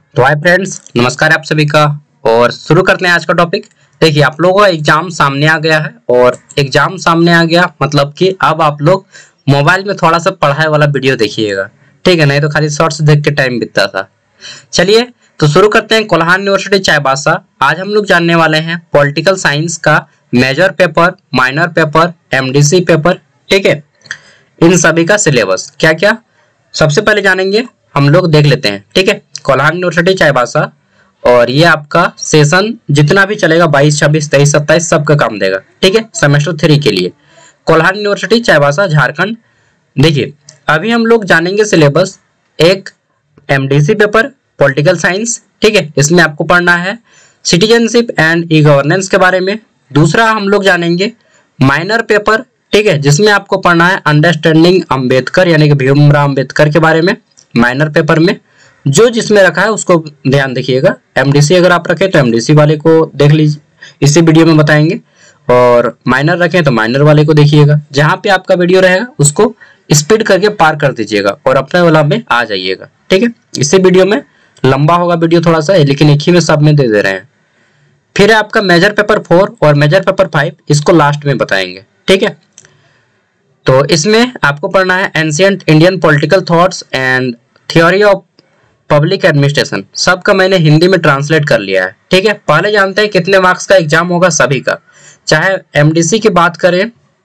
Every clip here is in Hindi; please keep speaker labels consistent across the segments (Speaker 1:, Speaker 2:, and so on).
Speaker 1: तो हाय फ्रेंड्स, नमस्कार आप सभी का। और शुरू करते हैं आज का टॉपिक। देखिए, आप लोगों का एग्जाम सामने आ गया है और एग्जाम सामने आ गया मतलब कि अब आप लोग मोबाइल में थोड़ा सा पढ़ाई वाला वीडियो देखिएगा, ठीक है? नहीं तो खाली शॉर्ट्स देख के टाइम बीतता था। चलिए तो शुरू करते हैं। कोल्हान यूनिवर्सिटी चाईबासा। आज हम लोग जानने वाले हैं पॉलिटिकल साइंस का major paper, minor paper, MDC paper, ठीक है? इन सभी का सिलेबस क्या क्या सबसे पहले जानेंगे, हम लोग देख लेते हैं, ठीक है? कोल्हान यूनिवर्सिटी चाईबासा, और ये आपका सेशन जितना भी चलेगा 22, 26, 23, 27 सबका काम देगा, ठीक है? सेमेस्टर 3 के लिए कोल्हान यूनिवर्सिटी चाईबासा, झारखंड। देखिए, अभी हम लोग जानेंगे सिलेबस। एक एमडीसी पेपर पॉलिटिकल साइंस, ठीक है? इसमें आपको पढ़ना है सिटीजनशिप एंड ई गवर्नेंस के बारे में। दूसरा हम लोग जानेंगे माइनर पेपर, ठीक है, जिसमें आपको पढ़ना है अंडरस्टैंडिंग अंबेडकर यानी कि भीमराव अंबेडकर के बारे में। माइनर पेपर में जो जिसमें रखा है उसको ध्यान देखिएगा। एमडीसी अगर आप रखें तो एमडीसी वाले को देख लीजिए, इसी वीडियो में बताएंगे। और माइनर रखें तो माइनर वाले को देखिएगा। जहां पे आपका वीडियो रहेगा उसको स्पीड करके पार कर दीजिएगा और अपने वाला में आ जाइएगा, ठीक है? इसी वीडियो में लंबा होगा वीडियो थोड़ा सा, लेकिन एक ही में सब में दे दे रहे हैं। फिर आपका मेजर पेपर 4 और मेजर पेपर 5, इसको लास्ट में बताएंगे, ठीक है? तो इसमें आपको पढ़ना है ancient Indian political thoughts and theory of public administration. सबका मैंने हिंदी में ट्रांसलेट कर लिया है, ठीक है? पहले जानते हैं कितने मार्क्स का एग्जाम होगा सभी का। चाहे एमडीसी की बात करें,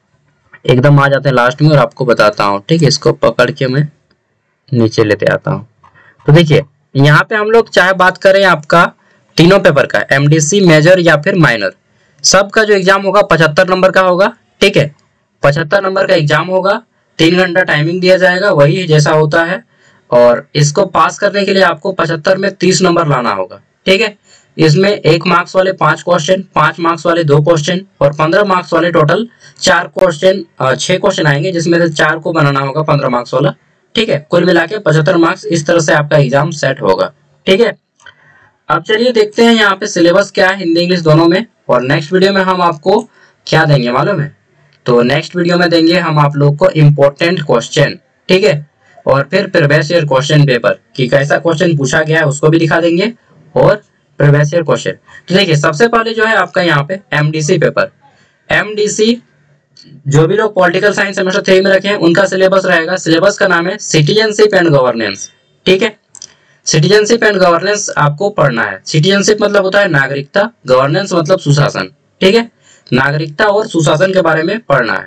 Speaker 1: एकदम आ जाते हैं लास्ट में और आपको बताता हूँ, ठीक है? इसको पकड़ के मैं नीचे लेते आता हूँ। तो देखिए, यहाँ पे हम लोग चाहे बात करें आपका तीनों पेपर का, एमडीसी, मेजर या फिर माइनर, सबका जो एग्जाम होगा 75 नंबर का होगा, ठीक है? 75 नंबर का एग्जाम होगा। 3 घंटा टाइमिंग दिया जाएगा, वही जैसा होता है। और इसको पास करने के लिए आपको 75 में 30 नंबर लाना होगा, ठीक है? इसमें 1 मार्क्स वाले 5 क्वेश्चन, 5 मार्क्स वाले 2 क्वेश्चन और 15 मार्क्स वाले टोटल 4 क्वेश्चन, 6 क्वेश्चन आएंगे, जिसमें से 4 को बनाना होगा 15 मार्क्स वाला, ठीक है? कुल मिला के 75 मार्क्स। इस तरह से आपका एग्जाम सेट होगा, ठीक है? अब चलिए देखते हैं यहाँ पे सिलेबस क्या है हिंदी इंग्लिश दोनों में। और नेक्स्ट वीडियो में हम आपको क्या देंगे मालूम है? तो नेक्स्ट वीडियो में देंगे हम आप लोग को इम्पोर्टेंट क्वेश्चन, ठीक है? और फिर प्रीवियस ईयर क्वेश्चन पेपर कि कैसा क्वेश्चन पूछा गया है उसको भी दिखा देंगे, और प्रीवियस ईयर क्वेश्चन। तो देखिए, सबसे पहले जो है आपका यहाँ पे एमडीसी पेपर। एमडीसी जो भी लोग पॉलिटिकल साइंस सेमेस्टर 3 में रखे हैं उनका सिलेबस रहेगा। सिलेबस का नाम है सिटीजनशिप एंड गवर्नेंस, ठीक है? सिटीजनशिप एंड गवर्नेंस आपको पढ़ना है। सिटीजनशिप मतलब होता है नागरिकता, गवर्नेंस मतलब सुशासन, ठीक है? नागरिकता और सुशासन के बारे में पढ़ना है।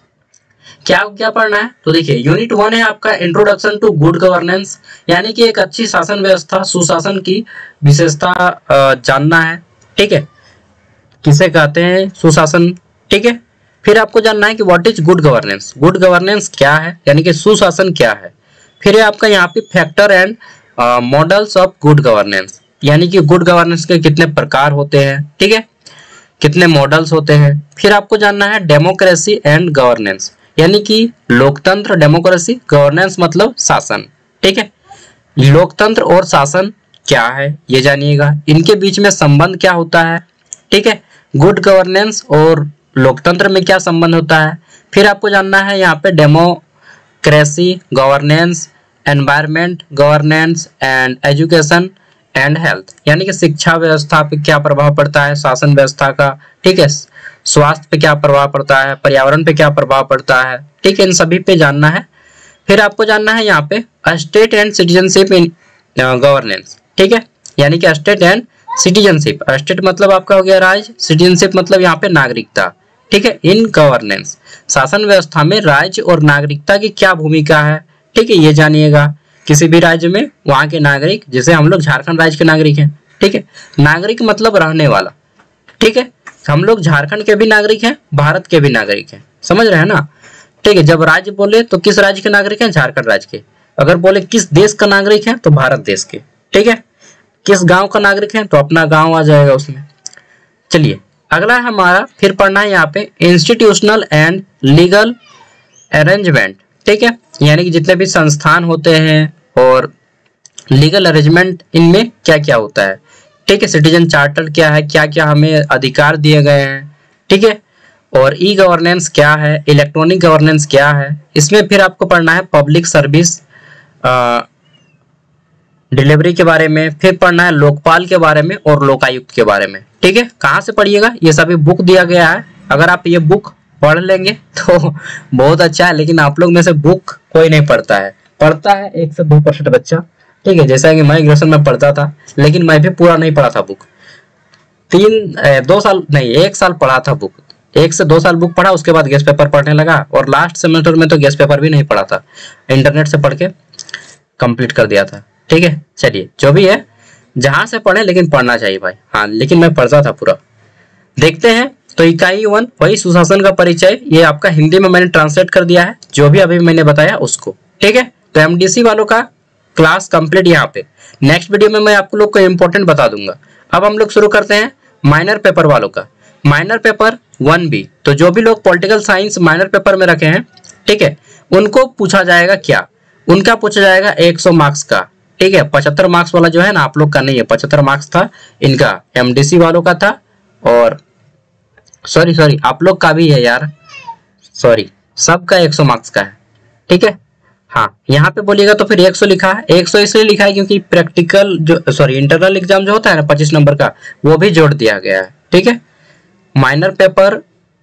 Speaker 1: क्या क्या पढ़ना है? तो देखिए, यूनिट 1 है आपका इंट्रोडक्शन टू गुड गवर्नेंस, यानी कि एक अच्छी शासन व्यवस्था, सुशासन की विशेषता जानना है, ठीक है? किसे कहते हैं सुशासन, ठीक है? फिर आपको जानना है कि what is good governance. Good governance क्या है, यानी कि सुशासन क्या है। फिर आपका यहाँ पे factor and models of good governance, यानी कि गुड गवर्नेंस के कितने प्रकार होते हैं, ठीक है? कितने मॉडल्स होते हैं। फिर आपको जानना है डेमोक्रेसी एंड गवर्नेंस, यानी कि लोकतंत्र, डेमोक्रेसी, गवर्नेंस मतलब शासन, ठीक है? लोकतंत्र और शासन क्या है ये जानिएगा, इनके बीच में संबंध क्या होता है, ठीक है? गुड गवर्नेंस और लोकतंत्र में क्या संबंध होता है। फिर आपको जानना है यहाँ पे democracy, governance, environment governance and education and health, यानी कि शिक्षा व्यवस्था पे क्या प्रभाव पड़ता है शासन व्यवस्था का, ठीक है? स्वास्थ्य पे क्या प्रभाव पड़ता है, पर्यावरण पे क्या प्रभाव पड़ता है, ठीक है? इन सभी पे जानना है। फिर आपको जानना है यहाँ पे state and citizenship in governance, ठीक है? यानी कि स्टेट एंड सिटीजनशिप, स्टेट मतलब आपका हो गया राज्य, सिटीजनशिप मतलब यहाँ पे नागरिकता, ठीक है? इन गवर्नेंस, शासन व्यवस्था में राज्य और नागरिकता की क्या भूमिका है, ठीक है? ये जानिएगा। किसी भी राज्य में वहां के नागरिक, जैसे हम लोग झारखंड राज्य के नागरिक हैं, ठीक है? नागरिक मतलब रहने वाला, ठीक है? हम लोग झारखंड के भी नागरिक हैं, भारत के भी नागरिक हैं, समझ रहे हैं ना? ठीक है? जब राज्य बोले तो किस राज्य के नागरिक हैं? झारखंड राज्य के। अगर बोले किस देश का नागरिक है तो भारत देश के, ठीक है? किस गांव का नागरिक है तो अपना गांव आ जाएगा उसमें। चलिए, अगला हमारा फिर पढ़ना है यहाँ पे इंस्टीट्यूशनल एंड लीगल अरेंजमेंट, ठीक है? यानी कि जितने भी संस्थान होते हैं और लीगल अरेंजमेंट, इनमें क्या क्या होता है, ठीक है? सिटीजन चार्टर क्या है, क्या क्या हमें अधिकार दिए गए हैं, ठीक है? और ई गवर्नेंस क्या है, इलेक्ट्रॉनिक गवर्नेंस क्या है। इसमें फिर आपको पढ़ना है पब्लिक सर्विस डिलीवरी के बारे में, फिर पढ़ना है लोकपाल के बारे में और लोकायुक्त के बारे में। ठीक है, कहाँ से पढ़िएगा, ये सभी बुक दिया गया है, अगर आप ये बुक पढ़ लेंगे तो बहुत अच्छा है, लेकिन आप लोग में से बुक कोई नहीं पढ़ता है, पढ़ता है 1 से 2% बच्चा। ठीक है, जैसा कि मैं ग्रेजुएशन में पढ़ता था, लेकिन मैं भी पूरा नहीं पढ़ा था बुक, 1 साल पढ़ा था बुक, 1 से 2 साल बुक पढ़ा, उसके बाद गेस्ट पेपर पढ़ने लगा, और लास्ट सेमेस्टर में तो गेस्ट पेपर भी नहीं पढ़ा था, इंटरनेट से पढ़ के कंप्लीट कर दिया था। ठीक है, चलिए जो भी है, जहां से पढ़े लेकिन पढ़ना चाहिए भाई। हाँ, लेकिन मैं पढ़ता था पूरा। देखते हैं, तो इकाई 1 वही सुशासन का परिचय, ये आपका हिंदी में मैंने ट्रांसलेट कर दिया है, जो भी अभी मैंने बताया उसको। ठीक है, तो एमडीसी वालों का क्लास कंप्लीट यहाँ पे। नेक्स्ट वीडियो में मैं आपको लोग को इंपॉर्टेंट बता दूंगा। अब हम लोग शुरू करते हैं माइनर पेपर वालों का। माइनर पेपर 1B, तो जो भी लोग पॉलिटिकल साइंस माइनर पेपर में रखे हैं, ठीक है, उनको पूछा जाएगा क्या, उनका पूछा जाएगा 100 मार्क्स का। ठीक है, 75 मार्क्स वाला जो है ना, आप लोग का नहीं है, 75 मार्क्स था इनका, एमडीसी वालों का था, और सॉरी आप लोग का भी है यार, सॉरी सबका 100 मार्क्स का है। ठीक है, हाँ यहाँ पे बोलिएगा तो फिर 100 लिखा है, 100 इसलिए लिखा है क्योंकि प्रैक्टिकल जो इंटरनल एग्जाम जो होता है ना 25 नंबर का, वो भी जोड़ दिया गया है। ठीक है, माइनर पेपर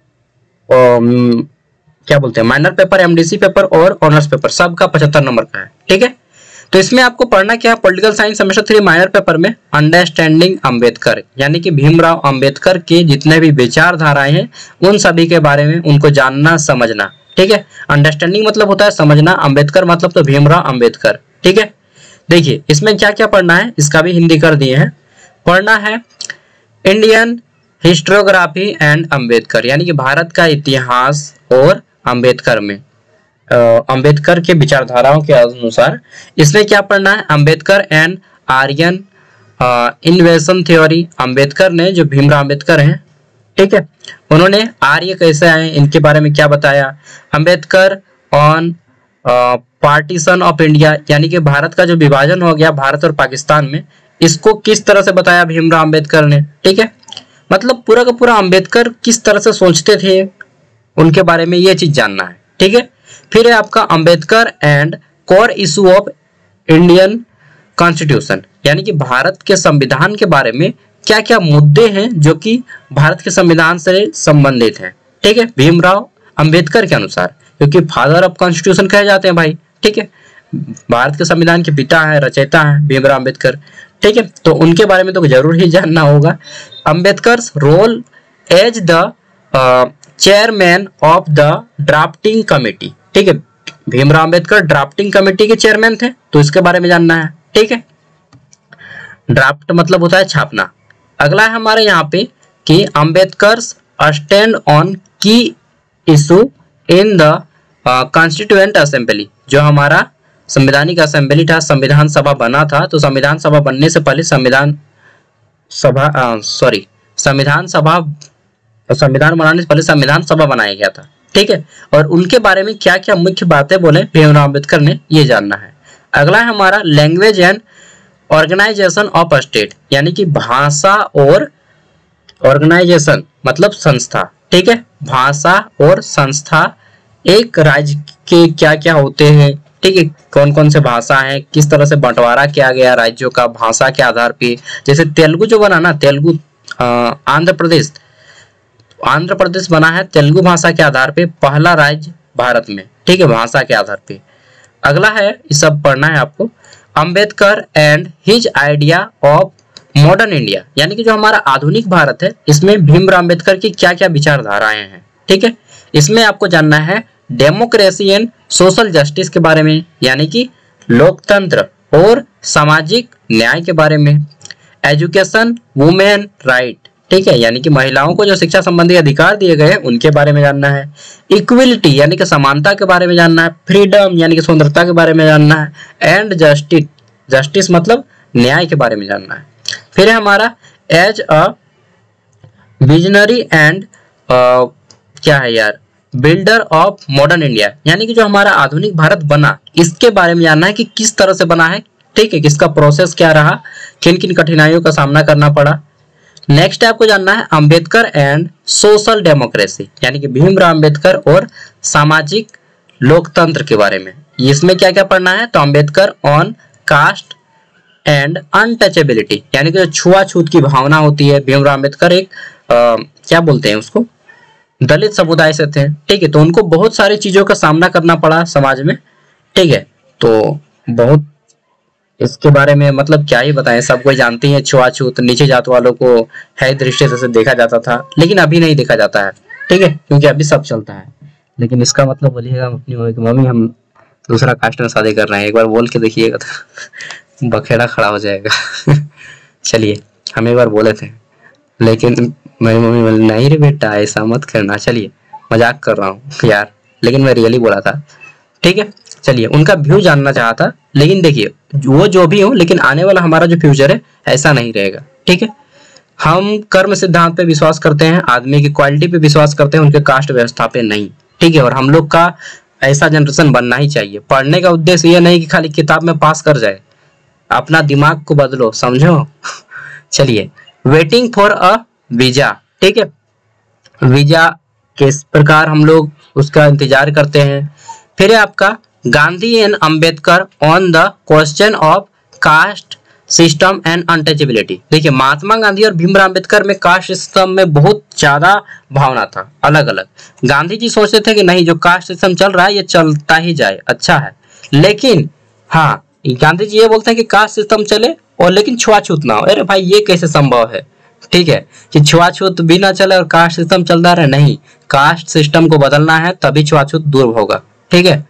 Speaker 1: क्या बोलते हैं, माइनर पेपर, एमडीसी पेपर और ऑनर्स पेपर सबका 75 नंबर का है। ठीक है, तो इसमें आपको पढ़ना क्या है, political science semester 3 minor paper में अंडरस्टैंडिंग अंबेडकर, यानी कि भीमराव अंबेडकर के जितने भी विचारधाराएं हैं उन सभी के बारे में उनको जानना समझना। ठीक है, अंडरस्टैंडिंग मतलब होता है समझना, अंबेडकर मतलब तो भीमराव अंबेडकर। ठीक है, देखिए इसमें क्या क्या पढ़ना है, इसका भी हिंदी कर दिए हैं। पढ़ना है इंडियन हिस्टोग्राफी एंड अंबेडकर, यानी कि भारत का इतिहास और अंबेडकर में अंबेडकर के विचारधाराओं के अनुसार इसमें क्या पढ़ना है, Ambedkar and Aryan invasion theory, Ambedkar ने, जो भीमराव अंबेडकर हैं, ठीक है, उन्होंने आर्य कैसे आए इनके बारे में क्या बताया। Ambedkar on partition of India, यानी कि भारत का जो विभाजन हो गया भारत और पाकिस्तान में, इसको किस तरह से बताया भीमराव अंबेडकर ने। ठीक है, मतलब पूरा का पूरा अंबेडकर किस तरह से सोचते थे उनके बारे में ये चीज जानना है। ठीक है, फिर है आपका Ambedkar and core issue of Indian constitution, यानी कि भारत के संविधान के बारे में क्या क्या मुद्दे हैं जो कि भारत के संविधान से संबंधित हैं। ठीक है, भीमराव अंबेडकर के अनुसार, क्योंकि फादर ऑफ कॉन्स्टिट्यूशन कहे जाते हैं भाई। ठीक है, भारत के संविधान के पिता है, रचयिता है भीमराव अंबेडकर। ठीक है, तो उनके बारे में तो जरूर ही जानना होगा। Ambedkar role as the chairman of the drafting committee. ठीक है, भीमराव अंबेडकर ड्राफ्टिंग कमेटी के चेयरमैन थे, तो इसके बारे में जानना है। ठीक है, ड्राफ्ट मतलब होता है छापना। अगला है हमारे यहाँ पे कि अंबेडकर स्टैंड ऑन की issue in the constituent assembly, जो हमारा संवैधानिक असेंबली था, संविधान सभा बना था, तो संविधान सभा बनने से पहले संविधान बनाने से पहले संविधान सभा बनाया गया था। ठीक है, और उनके बारे में क्या क्या मुख्य बातें बोले भीमराव अंबेडकर ने, ये जानना है। अगला है हमारा language and organisation of state, यानी कि भाषा और ऑर्गेनाइजेशन मतलब संस्था। ठीक है, भाषा और संस्था एक राज्य के क्या क्या होते हैं। ठीक है, कौन कौन से भाषा है, किस तरह से बंटवारा किया गया राज्यों का भाषा के आधार पे। जैसे तेलुगु जो बना ना, तेलुगु आंध्र प्रदेश बना है तेलुगु भाषा के आधार पे, पहला राज्य भारत में। ठीक है, भाषा के आधार पे। अगला है, ये सब पढ़ना है आपको, Ambedkar and his idea of modern India, यानी कि जो हमारा आधुनिक भारत है इसमें भीमराव अंबेडकर की क्या क्या विचारधाराएं हैं। ठीक है, इसमें आपको जानना है डेमोक्रेसी एंड सोशल जस्टिस के बारे में, यानी कि लोकतंत्र और सामाजिक न्याय के बारे में। एजुकेशन वुमेन राइट, ठीक है, यानी कि महिलाओं को जो शिक्षा संबंधी अधिकार दिए गए हैं उनके बारे में जानना है। इक्वलिटी यानी कि समानता के बारे में जानना है। फ्रीडम यानी कि स्वतंत्रता के बारे में जानना है। एंड जस्टिस मतलब न्याय के बारे में जानना है। फिर है हमारा एज अ विजनरी एंड क्या है यार, बिल्डर ऑफ मॉडर्न इंडिया, यानी कि जो हमारा आधुनिक भारत बना इसके बारे में जानना है कि किस तरह से बना है। ठीक है, किसका प्रोसेस क्या रहा, किन किन कठिनाइयों का सामना करना पड़ा। नेक्स्ट आपको जानना है अंबेडकर एंड सोशल डेमोक्रेसी, यानी कि भीमराव अंबेडकर और सामाजिक लोकतंत्र के बारे में। इसमें क्या क्या पढ़ना है, तो Ambedkar on caste and untouchability, यानी कि छुआछूत की भावना होती है। भीमराव अम्बेडकर एक क्या बोलते हैं उसको, दलित समुदाय से थे, ठीक है, तो उनको बहुत सारी चीजों का सामना करना पड़ा समाज में, ठीक है। तो बहुत इसके बारे में मतलब क्या ही बताएं, सब कोई जानते हैं, छुआछूत नीचे जात वालों को है दृष्टि से देखा जाता था, लेकिन अभी नहीं देखा जाता है, ठीक है, क्योंकि अभी सब चलता है। लेकिन इसका मतलब बोलिएगा अपनी मम्मी की, मम्मी हम दूसरा कास्ट में शादी कर रहे हैं, एक बार बोल के देखिएगा तो बखेड़ा खड़ा हो जाएगा। चलिए, हम एक बार बोले थे, लेकिन मेरी मम्मी बोली नहीं रे बेटा ऐसा मत करना। चलिए, मजाक कर रहा हूँ यार, लेकिन मैं रियली बोला था, ठीक है। चलिए, उनका व्यू जानना चाहा था, लेकिन देखिए वो जो भी हो, लेकिन आने वाला हमारा जो फ्यूचर है ऐसा नहीं रहेगा, ठीक है। हम कर्म सिद्धांत पे विश्वास करते हैं, आदमी की क्वालिटी पे विश्वास करते हैं, उनके कास्ट व्यवस्था पे नहीं, ठीक है। और हम लोग का ऐसा जनरेशन बनना ही चाहिए। पढ़ने का उद्देश्य ये नहीं कि खाली किताब में पास कर जाए, अपना दिमाग को बदलो, समझो। चलिए, वेटिंग फॉर अ वीजा, ठीक है, वीजा किस प्रकार हम लोग उसका इंतजार करते हैं। फिर है आपका Gandhi and Ambedkar on the question of caste system and untouchability. देखिए, महात्मा गांधी और भीमराव अंबेडकर में कास्ट सिस्टम में बहुत ज्यादा भावना था, अलग अलग। गांधी जी सोचते थे कि नहीं, जो कास्ट सिस्टम चल रहा है ये चलता ही जाए, अच्छा है, लेकिन हाँ, गांधी जी ये बोलते हैं कि कास्ट सिस्टम चले और लेकिन छुआछूत ना हो। अरे भाई, ये कैसे संभव है, ठीक है, कि छुआछूत भी ना चले और कास्ट सिस्टम चलता रहे, नहीं, कास्ट सिस्टम को बदलना है तभी छुआछूत दूर होगा, ठीक है।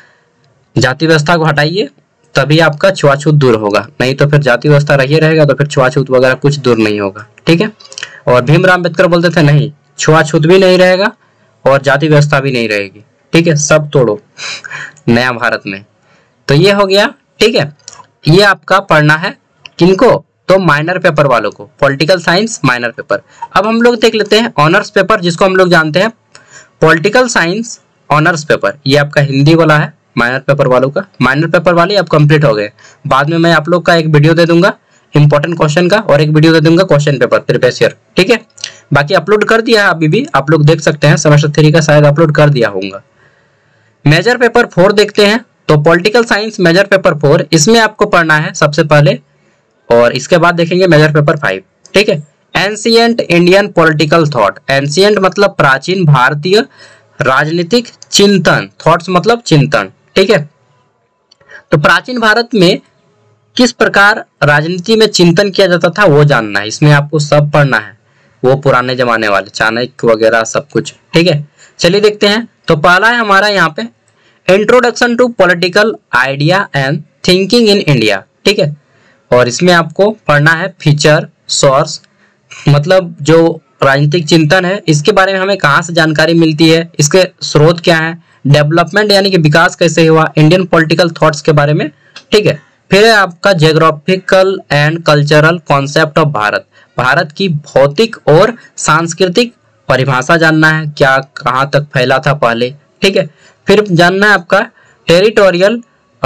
Speaker 1: जाति व्यवस्था को हटाइए तभी आपका छुआछूत दूर होगा, नहीं तो फिर जाति व्यवस्था रही रहेगा तो फिर छुआछूत वगैरह कुछ दूर नहीं होगा, ठीक है। और भीमराव अम्बेडकर बोलते थे नहीं, छुआछूत भी नहीं रहेगा और जाति व्यवस्था भी नहीं रहेगी, ठीक है, सब तोड़ो नया भारत में। तो ये हो गया, ठीक है। ये आपका पढ़ना है किनको, तो माइनर पेपर वालों को, पॉलिटिकल साइंस माइनर पेपर। अब हम लोग देख लेते हैं ऑनर्स पेपर, जिसको हम लोग जानते हैं पॉलिटिकल साइंस ऑनर्स पेपर। ये आपका हिंदी वाला है माइनर पेपर वालों का। माइनर पेपर वाले अब कंप्लीट हो गए। बाद में मैं आप लोग का एक वीडियो दे दूंगा इंपॉर्टेंट क्वेश्चन का और एक वीडियो दे दूंगा क्वेश्चन पेपर प्रीवियस ईयर, ठीक है। बाकी अपलोड कर दिया है, अभी भी आप लोग देख सकते हैं, सेमेस्टर 3 का शायद अपलोड कर दिया होगा। मेजर पेपर 4 देखते हैं, तो पॉलिटिकल साइंस मेजर पेपर 4, इसमें आपको पढ़ना है सबसे पहले, और इसके बाद देखेंगे मेजर पेपर 5, ठीक है। Ancient Indian political thought, ancient मतलब प्राचीन भारतीय राजनीतिक चिंतन, थॉट्स मतलब चिंतन, ठीक है। तो प्राचीन भारत में किस प्रकार राजनीति में चिंतन किया जाता था वो जानना है, इसमें आपको सब पढ़ना है, वो पुराने जमाने वाले चाणक्य वगैरह सब कुछ, ठीक है। चलिए देखते हैं। तो पहला है हमारा यहाँ पे introduction to political idea and thinking in India, ठीक है। और इसमें आपको पढ़ना है फीचर, सोर्स, मतलब जो राजनीतिक चिंतन है इसके बारे में हमें कहाँ से जानकारी मिलती है, इसके स्रोत क्या है, डेवलपमेंट यानी कि विकास कैसे हुआ, इंडियन पॉलिटिकल थॉट्स के बारे में, ठीक है। फिर है आपका geographical and cultural concept of Bharat, Bharat की भौतिक और सांस्कृतिक परिभाषा जानना है, क्या कहाँ तक फैला था पहले, ठीक है। फिर जानना है आपका टेरिटोरियल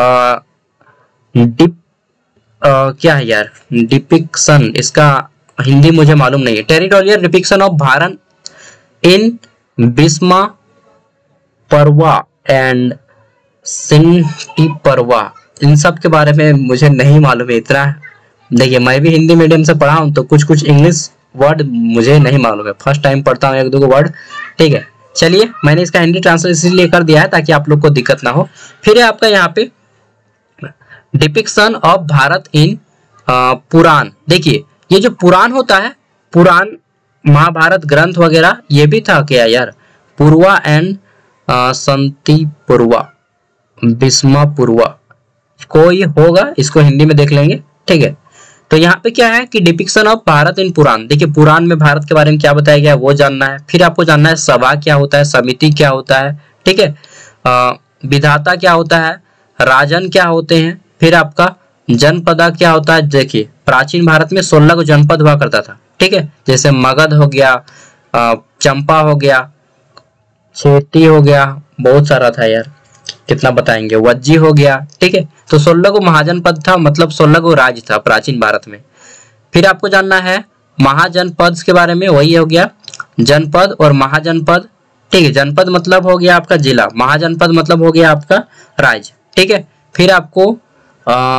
Speaker 1: क्या है यार, डिपिक्शन, इसका हिंदी मुझे मालूम नहीं है, territorial depiction of Bharat in Bhishma Parva and सिंटी पर्वा, इन सब के बारे में मुझे नहीं मालूम है इतना। देखिए, मैं भी हिंदी मीडियम से पढ़ा हूँ तो कुछ कुछ इंग्लिश वर्ड मुझे नहीं मालूम है, फर्स्ट टाइम पढ़ता हूँ एक दो वर्ड, ठीक है। चलिए, मैंने इसका हिंदी ट्रांसलेशन इसलिए कर दिया है ताकि आप लोग को दिक्कत ना हो। फिर है आपका यहाँ पे depiction of Bharat in Purana. देखिए, ये जो पुराण होता है, पुराण महाभारत ग्रंथ वगैरह, ये भी था क्या यार, पूर्वा एंड संति पूर्वा, भीष्मा पूर्वा, कोई होगा, इसको हिंदी में देख लेंगे, ठीक है। तो यहाँ पे क्या है कि depiction of Bharat in Purana, देखिए पुराण में भारत के बारे में क्या बताया गया वो जानना है। फिर आपको जानना है सभा क्या होता है, समिति क्या होता है, ठीक है, विधाता क्या होता है, राजन क्या होते हैं, फिर आपका जनपदा क्या होता है। देखिए, प्राचीन भारत में 16 को जनपद हुआ करता था, ठीक है, जैसे मगध हो गया, चंपा हो गया, खेती हो गया, बहुत सारा था यार, कितना बताएंगे, वज्जी हो गया, ठीक है। तो 16 को महाजनपद था, मतलब 16 को राज्य था प्राचीन भारत में। फिर आपको जानना है महाजनपद के बारे में, वही हो गया जनपद और महाजनपद, ठीक है। जनपद मतलब हो गया आपका जिला, महाजनपद मतलब हो गया आपका राज्य, ठीक है। फिर आपको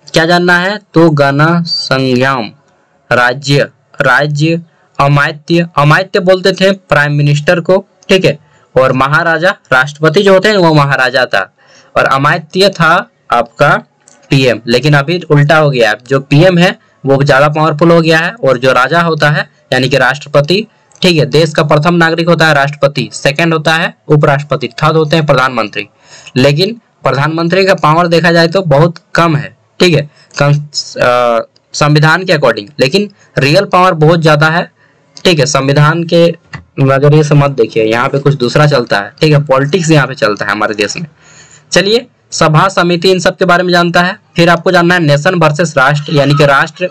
Speaker 1: क्या जानना है? तो गण संज्ञाम राज्य, राज्य अमात्य, अमात्य बोलते थे प्राइम मिनिस्टर को, ठीक है, और महाराजा, राष्ट्रपति जो होते हैं वो महाराजा था, और अमात्य था आपका पीएम। लेकिन अभी उल्टा हो गया है, जो पीएम है वो ज्यादा पावरफुल हो गया है, और जो राजा होता है यानी कि राष्ट्रपति, ठीक है, देश का प्रथम नागरिक होता है राष्ट्रपति, सेकंड होता है उपराष्ट्रपति, थर्ड होते हैं प्रधानमंत्री। लेकिन प्रधानमंत्री का पावर देखा जाए तो बहुत कम है, ठीक है, संविधान के अकॉर्डिंग, लेकिन रियल पावर बहुत ज्यादा है, ठीक है। संविधान के नजरिए से मत देखिए, यहाँ पे कुछ दूसरा चलता है, ठीक है, पॉलिटिक्स यहाँ पे चलता है हमारे देश में। चलिए, सभा समिति इन सब के बारे में जानता है। फिर आपको जानना है नेशन वर्सेस राष्ट्र, यानी कि राष्ट्र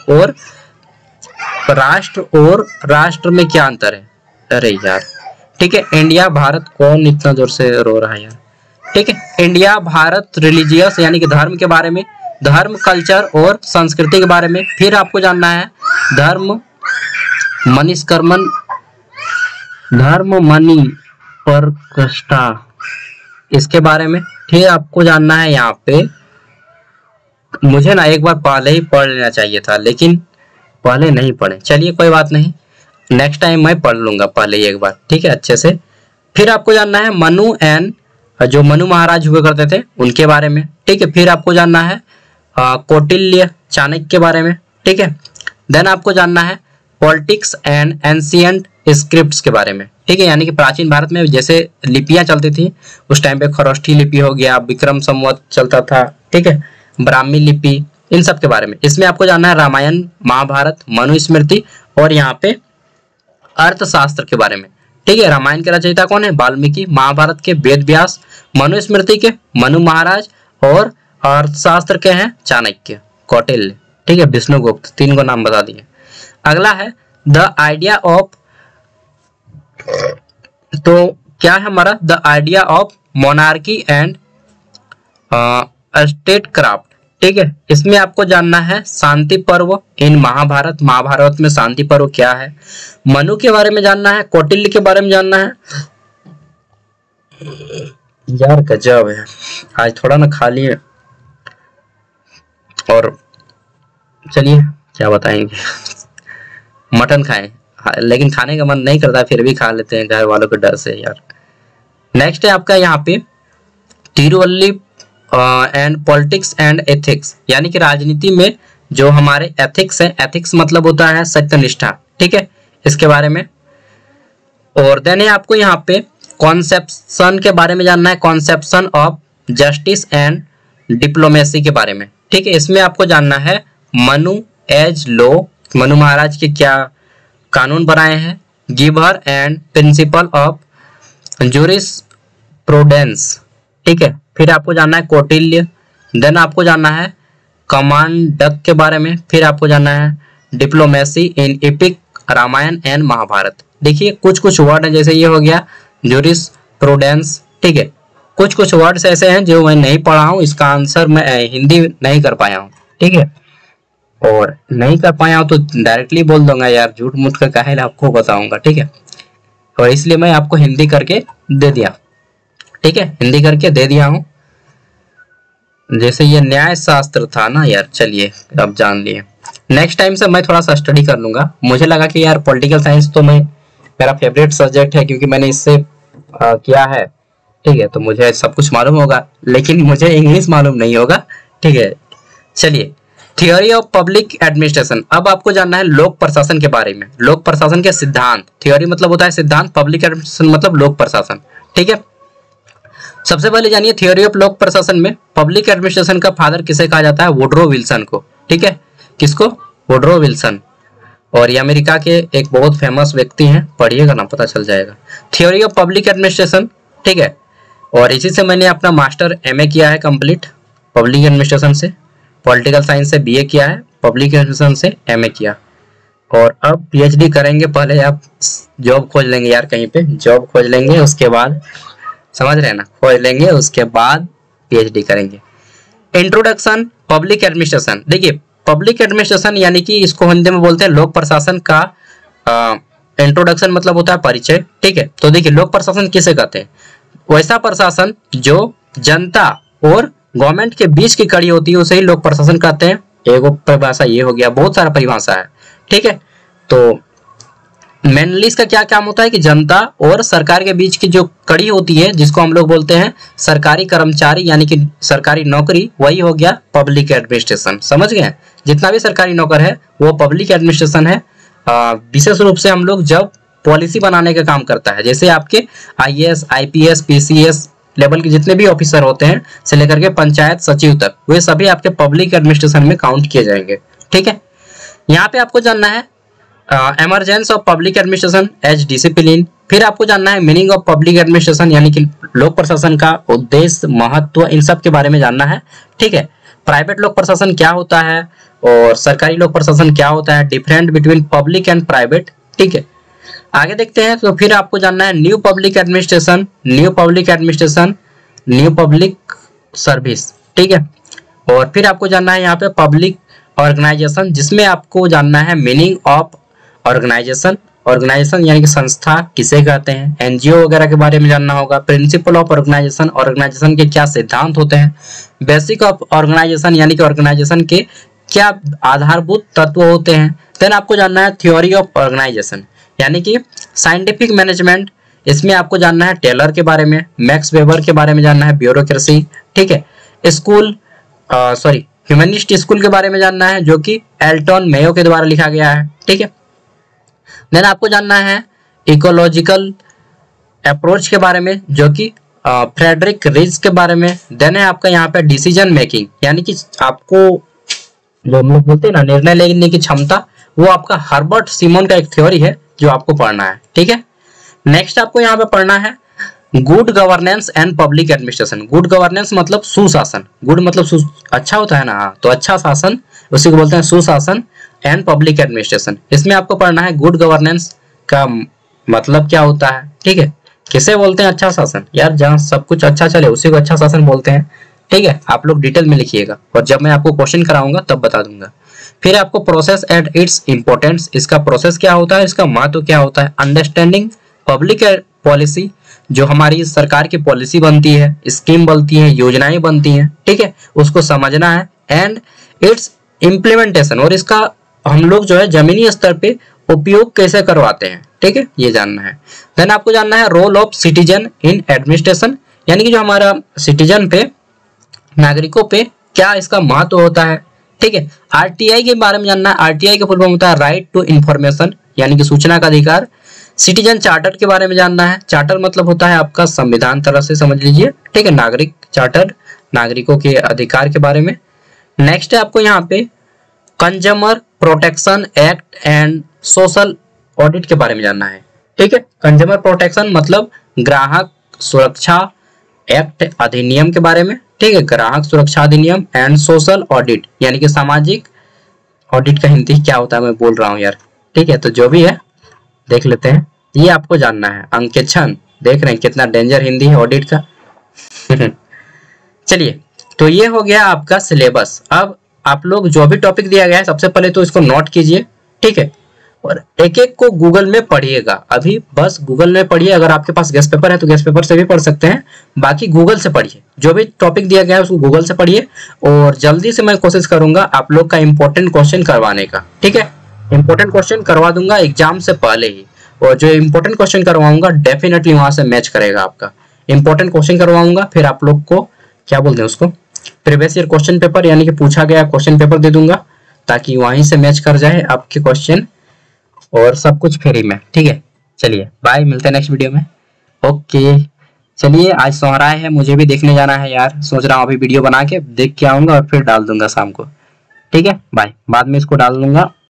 Speaker 1: और राष्ट्र में क्या अंतर है। अरे यार, ठीक है, इंडिया भारत, कौन इतना जोर से रो रहा है यार, ठीक है, इंडिया भारत रिलीजियस यानी कि धर्म के बारे में, धर्म कल्चर और संस्कृति के बारे में। फिर आपको जानना है धर्म मनिष्कर्मण, धर्म मनी पर कष्टा, इसके बारे में। फिर आपको जानना है यहाँ पे, मुझे ना एक बार पहले ही पढ़ लेना चाहिए था, लेकिन पहले नहीं पढ़े, चलिए कोई बात नहीं, नेक्स्ट टाइम मैं पढ़ लूंगा पहले ही एक बार, ठीक है, अच्छे से। फिर आपको जानना है मनु एंड, जो मनु महाराज हुए करते थे उनके बारे में, ठीक है। फिर आपको जानना है कौटिल्य चाणक्य के बारे में, ठीक है। देन आपको जानना है पॉलिटिक्स एंड एंशिएंट स्क्रिप्ट्स के बारे में, ठीक है, यानी कि प्राचीन भारत में जैसे लिपियां चलती थी उस टाइम पे खरोष्ठी लिपि हो गया, विक्रम संवत चलता था, ठीक है, ब्राह्मी लिपि, इन सब के बारे में। इसमें आपको जानना है रामायण, महाभारत, मनुस्मृति, और यहाँ पे अर्थशास्त्र के बारे में, ठीक है। रामायण के रचयिता कौन है? वाल्मीकि, महाभारत के वेद व्यास, मनुस्मृति के मनु महाराज, और अर्थशास्त्र के हैं चाणक्य, कौटिल्य, ठीक है, विष्णुगुप्त, तीन को नाम बता दिए। अगला है द आइडिया ऑफ, तो क्या है हमारा? The idea of monarchy and statecraft, ठीक है। इसमें आपको जानना है शांति पर्व इन महाभारत, महाभारत में शांति पर्व क्या है, मनु के बारे में जानना है, कौटिल्य के बारे में जानना है। यार गजब है, आज थोड़ा ना खा लिए, और चलिए क्या बताएंगे, मटन खाएं, लेकिन खाने का मन नहीं करता, फिर भी खा लेते हैं घर वालों के डर से यार। नेक्स्ट है आपका यहाँ पे Thiruvalluvar and politics and ethics, यानी कि राजनीति में जो हमारे एथिक्स है, एथिक्स मतलब होता है सत्यनिष्ठा, ठीक है, इसके बारे में। और देन है आपको यहाँ पे कॉन्सेप्शन के बारे में जानना है, conception of justice and diplomacy के बारे में, ठीक है। इसमें आपको जानना है मनु एज लॉ, मनु महाराज के क्या कानून बनाए हैं, giver and principle of jurisprudence, ठीक है। फिर आपको जानना है कौटिल्य, देन आपको जानना है कमांडक के बारे में। फिर आपको जानना है diplomacy in epic Ramayana and Mahabharata. देखिए कुछ कुछ वर्ड है, जैसे ये हो गया जूरिस प्रूडेंस, ठीक है, कुछ कुछ वर्ड्स ऐसे हैं जो मैं नहीं पढ़ा हूँ, इसका आंसर मैं हिंदी नहीं कर पाया हूँ, ठीक है, और नहीं कर पाया हूँ तो डायरेक्टली बोल दूंगा यार, झूठ मूठ का काहे आपको बताऊंगा, ठीक है, और इसलिए मैं आपको हिंदी करके दे दिया, ठीक है, हिंदी करके दे दिया हूँ। जैसे ये न्याय शास्त्र था ना यार, चलिए अब जान लिए, नेक्स्ट टाइम से मैं थोड़ा सा स्टडी कर लूंगा। मुझे लगा कि यार पॉलिटिकल साइंस तो मेरा फेवरेट सब्जेक्ट है, क्योंकि मैंने इससे किया है, ठीक है, तो मुझे सब कुछ मालूम होगा, लेकिन मुझे इंग्लिश मालूम नहीं होगा, ठीक है। चलिए, थियोरी ऑफ पब्लिक एडमिनिस्ट्रेशन, अब आपको जानना है लोक प्रशासन के बारे में, लोक प्रशासन के सिद्धांत। थियोरी मतलब होता है सिद्धांत, पब्लिक एडमिनिस्ट्रेशन मतलब लोक प्रशासन, ठीक है। सबसे पहले जानिए थियोरी ऑफ लोक प्रशासन में पब्लिक एडमिनिस्ट्रेशन का फादर किसे कहा जाता है? वुडरो विल्सन को, ठीक है, किसको? वुडरो विल्सन, और ये अमेरिका के एक बहुत फेमस व्यक्ति हैं, पढ़िएगा ना पता चल जाएगा। थियोरी ऑफ पब्लिक एडमिनिस्ट्रेशन, ठीक है, और इसी से मैंने अपना मास्टर एमए किया है कंप्लीट, पब्लिक एडमिनिस्ट्रेशन से, पॉलिटिकल साइंस से बीए किया है, पब्लिक एडमिनिस्ट्रेशन से एमए किया, और अब पीएचडी करेंगे। पहले आप जॉब खोज लेंगे यार, कहीं पे जॉब खोज लेंगे, उसके बाद समझ रहे हैं ना, खोज लेंगे, उसके बाद पीएचडी करेंगे। इंट्रोडक्शन पब्लिक एडमिनिस्ट्रेशन, देखिए पब्लिक एडमिनिस्ट्रेशन यानी कि इसको हिंदी में बोलते हैं लोक प्रशासन का इंट्रोडक्शन मतलब होता है परिचय, ठीक है। तो देखिए लोक प्रशासन किसे कहते हैं? वैसा प्रशासन जो जनता और गवर्नमेंट के बीच की कड़ी होती है उसे ही लोक प्रशासन कहते हैं, एगो परिभाषा ये हो गया, बहुत सारा परिभाषा है, ठीक है। तो मेनली इसका क्या काम होता है कि जनता और सरकार के बीच की जो कड़ी होती है, जिसको हम लोग बोलते हैं सरकारी कर्मचारी यानी कि सरकारी नौकरी, वही हो गया पब्लिक एडमिनिस्ट्रेशन। समझ गए? जितना भी सरकारी नौकर है वो पब्लिक एडमिनिस्ट्रेशन है। विशेष रूप से हम लोग जब पॉलिसी बनाने का काम करता है, जैसे आपके IAS, IPS, PCS लेवल के जितने भी ऑफिसर होते हैं से लेकर के पंचायत सचिव तक, वे सभी आपके पब्लिक एडमिनिस्ट्रेशन में काउंट किए जाएंगे, ठीक है। यहाँ पे आपको जानना है emergence of public administration as discipline. फिर आपको जानना है मीनिंग ऑफ पब्लिक एडमिनिस्ट्रेशन यानी कि लोक प्रशासन का उद्देश्य, महत्व, इन सब के बारे में जानना है, ठीक है। प्राइवेट लोक प्रशासन क्या होता है और सरकारी लोक प्रशासन क्या होता है, different between public and private, ठीक है। आगे देखते हैं। तो फिर आपको जानना है new public administration, new public administration, new public service, ठीक है। और फिर आपको जानना है यहाँ पे पब्लिक ऑर्गेनाइजेशन, जिसमें आपको जानना है मीनिंग ऑफ ऑर्गेनाइजेशन, ऑर्गेनाइजेशन यानी कि संस्था किसे कहते हैं, NGO वगैरह के बारे में जानना होगा। प्रिंसिपल ऑफ ऑर्गेनाइजेशन, ऑर्गेनाइजेशन के क्या सिद्धांत होते हैं। बेसिक ऑफ ऑर्गेनाइजेशन यानी कि ऑर्गेनाइजेशन के क्या आधारभूत तत्व होते हैं। देन आपको जानना है थ्योरी ऑफ ऑर्गेनाइजेशन यानी कि साइंटिफिक मैनेजमेंट, इसमें आपको जानना है टेलर के बारे में, मैक्स वेबर के बारे में जानना है, ब्यूरोक्रेसी, ठीक है। ह्यूमनिस्ट स्कूल के बारे में जानना है जो कि एल्टन मेयो के द्वारा लिखा गया है, ठीक है। देन आपको जानना है इकोलॉजिकल अप्रोच के बारे में जो कि फ्रेडरिक रिज के बारे में। देन है आपका यहाँ पे डिसीजन मेकिंग यानी कि आपको जो हम लोग बोलते हैं ना निर्णय लेने की क्षमता, वो आपका हर्बर्ट सिमोन का एक थ्योरी है जो आपको पढ़ना है, ठीक है। नेक्स्ट आपको यहाँ पे पढ़ना है good governance and public administration. Good governance मतलब सुशासन, गुड मतलब अच्छा होता है ना, तो अच्छा शासन उसी को बोलते हैं सुशासन, एंड पब्लिक एडमिनिस्ट्रेशन, इसमें आपको पढ़ना है गुड गवर्नेंस का मतलब क्या होता है, ठीक है। किसे बोलते हैं अच्छा शासन, यार जहाँ सब कुछ अच्छा चले उसी को अच्छा शासन बोलते हैं, ठीक है। आप लोग डिटेल में लिखिएगा और जब मैं आपको क्वेश्चन कराऊंगा तब बता दूंगा। फिर आपको प्रोसेस एंड इट्स इंपॉर्टेंस, इसका प्रोसेस क्या होता है, इसका महत्व क्या होता है। अंडरस्टैंडिंग पब्लिक पॉलिसी, जो हमारी सरकार की पॉलिसी बनती है, स्कीम बनती है, योजनाएं बनती हैं, ठीक है, उसको समझना है। एंड इट्स इम्प्लीमेंटेशन, और इसका हम लोग जो है जमीनी स्तर पे उपयोग कैसे करवाते हैं, ठीक है, ये जानना है। देन आपको जानना है role of citizen in administration यानी कि जो हमारा सिटीजन पे, नागरिकों पे क्या इसका महत्व होता है, ठीक है। RTI के बारे में जानना है। RTI का फुल फॉर्म होता है राइट टू इंफॉर्मेशन यानी कि सूचना का अधिकार। सिटीजन चार्टर के बारे में जानना है। चार्टर मतलब होता है आपका संविधान तरह से समझ लीजिए, ठीक है। नागरिक चार्टर, नागरिकों के अधिकार के बारे में। नेक्स्ट है आपको यहाँ पे consumer protection act and social audit के बारे में जानना है, ठीक है। कंज्यूमर प्रोटेक्शन मतलब ग्राहक सुरक्षा एक्ट अधिनियम के बारे में, ठीक है, ग्राहक सुरक्षा अधिनियम। एंड सोशल ऑडिट यानी कि सामाजिक ऑडिट का हिंदी क्या होता है मैं बोल रहा हूँ यार, ठीक है। तो जो भी है देख लेते हैं, ये आपको जानना है। अंकेक्षण, देख रहे हैं कितना डेंजर हिंदी है ऑडिट का। चलिए, तो ये हो गया आपका सिलेबस। अब आप लोग जो भी टॉपिक दिया गया है सबसे पहले तो इसको नोट कीजिए, ठीक है, और एक एक को गूगल में पढ़िएगा। अभी बस गूगल में पढ़िए, अगर आपके पास गेस्ट पेपर है तो गेस्ट पेपर से भी पढ़ सकते हैं, बाकी गूगल से पढ़िए। जो भी टॉपिक दिया गया है उसको गूगल से पढ़िए, और जल्दी से मैं कोशिश करूंगा आप लोग का इंपॉर्टेंट क्वेश्चन करवाने का, ठीक है। इंपॉर्टेंट क्वेश्चन करवा दूंगा एग्जाम से पहले ही, और जो इंपॉर्टेंट क्वेश्चन करवाऊंगा डेफिनेटली वहां से मैच करेगा आपका। इंपॉर्टेंट क्वेश्चन करवाऊंगा, फिर आप लोग को क्या बोलते हैं उसको, प्रीवियस ईयर क्वेश्चन पेपर यानी कि पूछा गया क्वेश्चन पेपर दे दूंगा, ताकि वहीं से मैच कर जाए आपके क्वेश्चन, और सब कुछ फ्री में, ठीक है। चलिए बाय, मिलते हैं नेक्स्ट वीडियो में। ओके, चलिए आज सोहराय है, मुझे भी देखने जाना है यार, सोच रहा हूँ अभी वीडियो बना के देख के आऊंगा और फिर डाल दूंगा शाम को, ठीक है। बाय, बाद में इसको डाल दूंगा।